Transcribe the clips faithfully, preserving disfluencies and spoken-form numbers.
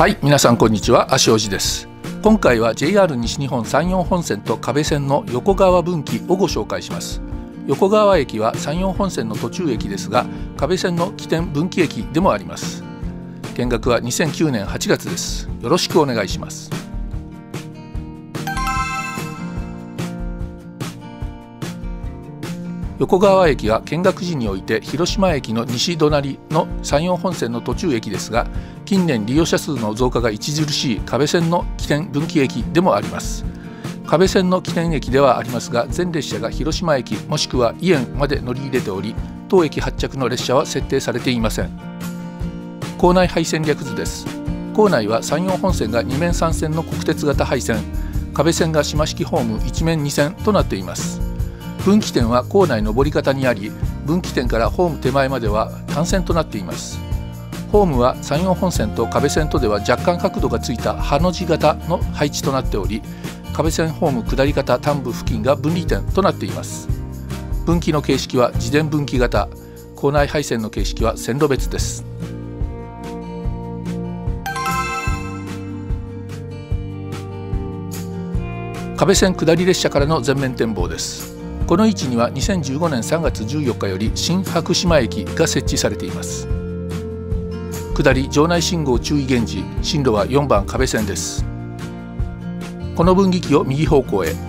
はい、皆さんこんにちは、足尾路です。今回は ジェイアール 西日本山陽本線と可部線の横川分岐をご紹介します。横川駅は山陽本線の途中駅ですが、可部線の起点分岐駅でもあります。見学はにせんきゅうねんはちがつです。よろしくお願いします。横川駅は見学時において広島駅の西隣の山陽本線の途中駅ですが、近年利用者数の増加が著しい可部線の起点分岐駅でもあります。可部線の起点駅ではありますが、全列車が広島駅もしくは伊江まで乗り入れており、当駅発着の列車は設定されていません。構内廃線略図です。構内は山陽本線がに面さん線の国鉄型廃線、可部線が島式ホームいち面に線となっています。分岐点は構内上り方にあり、分岐点からホーム手前までは単線となっています。ホームは山陽本線と可部線とでは若干角度がついたハの字型の配置となっており、可部線ホーム下り方端部付近が分離点となっています。分岐の形式は自伝分岐型、構内廃線の形式は線路別です。可部線下り列車からの全面展望です。この位置にはにせんじゅうごねんさんがつじゅうよっかより新白島駅が設置されています。下り場内信号注意現時、進路はよんばん可部線です。この分岐器を右方向へ。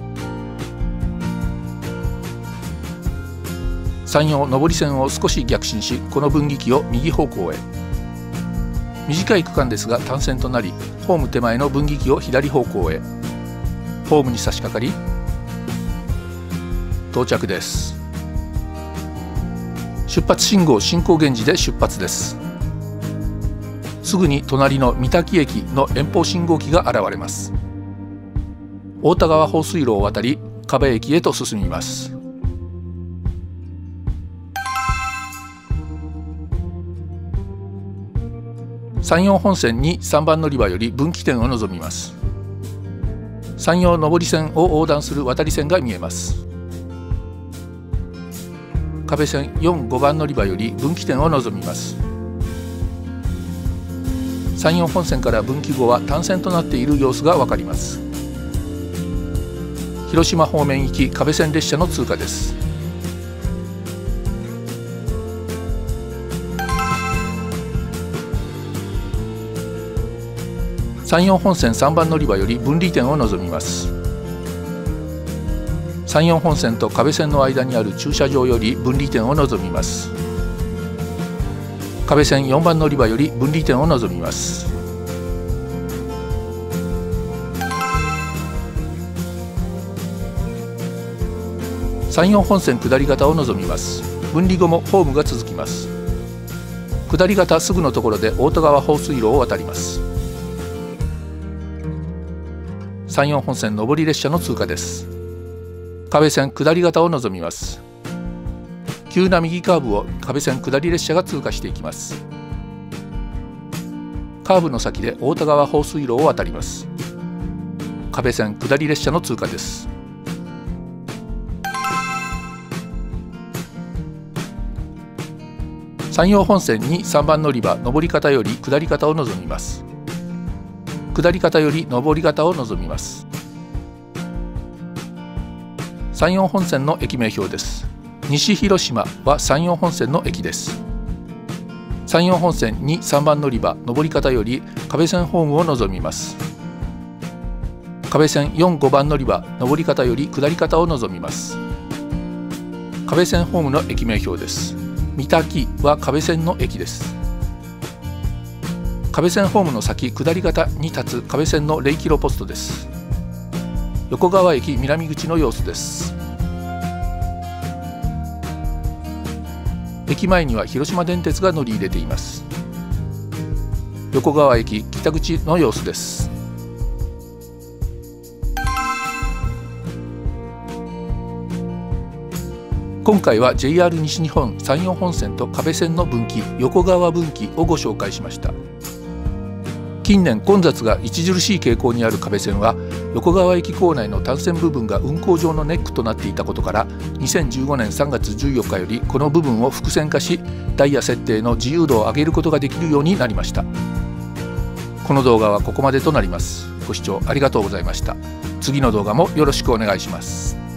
山陽上り線を少し逆進し、この分岐器を右方向へ。短い区間ですが単線となり、ホーム手前の分岐器を左方向へ。ホームに差し掛かり到着です。出発信号進行現時で出発です。すぐに隣の三滝駅の遠方信号機が現れます。太田川放水路を渡り可部駅へと進みます。山陽本線にさんばん乗り場より分岐点を望みます。山陽上り線を横断する渡り線が見えます。可部線よん、ごばん乗り場より分岐点を望みます。山陽本線から分岐後は単線となっている様子がわかります。広島方面行き可部線列車の通過です。山陽本線さんばん乗り場より分離点を望みます。山陽本線と可部線の間にある駐車場より分離点を望みます。可部線よんばん乗り場より分離点を望みます。山陽本線下り方を望みます。分離後もホームが続きます。下り方すぐのところで太田川放水路を渡ります。山陽本線上り列車の通過です。可部線下り方を望みます。急な右カーブを可部線下り列車が通過していきます。カーブの先で太田川放水路を渡ります。可部線下り列車の通過です。山陽本線にさんばん乗り場上り方より下り方を望みます。下り方より上り方を望みます。山陽本線の駅名表です。西広島は山陽本線の駅です。山陽本線にさんばん乗り場上り方より可部線ホームを望みます。可部線よん、ごばん乗り場上り方より下り方を望みます。可部線ホームの駅名表です。三滝は可部線の駅です。可部線ホームの先下り方に立つ可部線のれいキロポストです。横川駅南口の様子です。駅前には広島電鉄が乗り入れています。横川駅北口の様子です。今回は ジェイアール 西日本山陽本線と可部線の分岐横川分岐をご紹介しました。近年混雑が著しい傾向にある可部線は、横川駅構内の単線部分が運行上のネックとなっていたことから、にせんじゅうごねんさんがつじゅうよっかよりこの部分を複線化し、ダイヤ設定の自由度を上げることができるようになりました。ここの動画はここまでとなります。ご視聴ありがとうございました。次の動画もよろしくお願いします。